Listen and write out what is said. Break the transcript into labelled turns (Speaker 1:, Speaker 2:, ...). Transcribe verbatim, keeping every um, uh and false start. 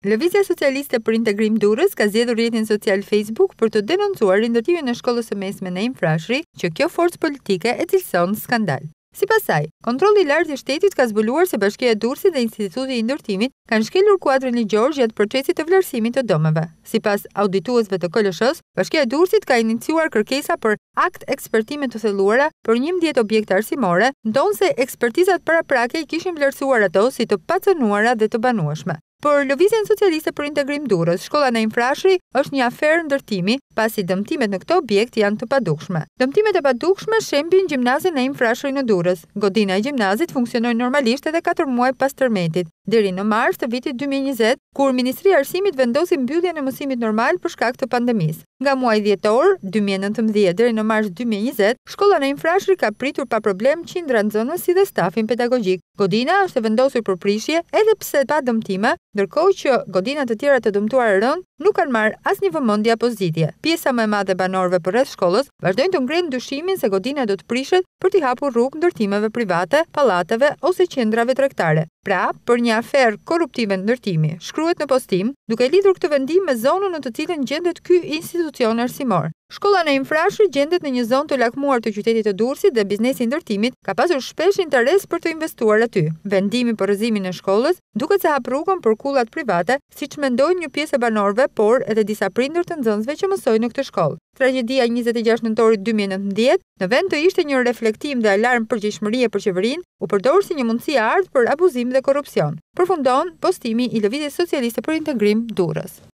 Speaker 1: Lëvizja Socialiste për Integrim Durres ka zgjedhur rrjetin social Facebook për të denoncuar ndërtimin e shkollës së mesme Naim Frashëri, që kjo forcë politike e cilëson skandal. Sipas saj, kontrolli i lartë i shtetit ka zbuluar se Bashkia e Durrësit dhe Instituti i Ndërtimit kanë shkelur kuadrin ligjor gjatë procesit të vlerësimit të dëmeve. Sipas audituesve të K L S I-s, Bashkia e Durrësit ka iniciuar kërkesa për akt ekspertime të thelluara për njëmbëdhjetë objekte arsimore, ndonse ekspertizat paraprake i kishin vlerësuar ato si të pacënuara dhe të banueshme. Për Lëvizjen Socialiste për Integrim Durres, shkolla Naim Frashëri është një aferë ndërtimi, pasi dëmtimet në këtë objekt janë të padukshme. Dëmtimet e padukshme shembin gjimnazin Naim Frashëri në Durres. Godina e gjimnazit funksionoi normalisht edhe katër muaj pas tërmetit, deri në mars të vitit dy mijë e njëzet, kur Ministria e Arsimit vendosi mbylljen e mësimit normal për shkak të pandemisë. Nga muaji dhjetor dy mijë e nëntëmbëdhjetë deri në mars dy mijë e njëzet, shkolla Naim Frashëri ka pritur pa problem qindra nxënës si dhe stafin pedagogjik. Godina është e vendosur për prishje edhe pse pa dëmtime, ndërkohë që godinat të tjera të dëmtuara rënd nuk kanë marrë asnjë vëmendje apo zgjidhje. Pjesa më e madhe e banorëve përreth shkollës vazhdojnë të ngrenë dyshimin se godina do të prishet për t'i hapur rrugë ndërtimeve private, pallateve ose qendrave tregtare. Pra, për një aferë korruptive ndërtimi, shkruhet në postim, duke lidhur këtë vendim me zonën në të cilën gjendet ky institucion arsimor. Shkolla Naim Frashëri gjendet në një zonë të lakmuar të qytetit të Durrësit dhe biznesi i ndërtimit ka pasur shpesh interes për të investuar aty. Vendimi për rrëzimin e shkollës duket se hap rrugën për kullat private, siç mendojnë një pjesë e banorëve, por edhe disa prindër të nxënësve që mësojnë në këtë shkollë. Tragjedia e njëzet e gjashtë nëntorit dy mijë e nëntëmbëdhjetë, në vend të ishte një reflektim dhe alarm përgjegjshmërie për qeverinë, u përdor si një mundësi e ardhur për abuzim dhe korrupsion. Përfundon postimi i Lëvizjes Socialiste për Integrim Durres.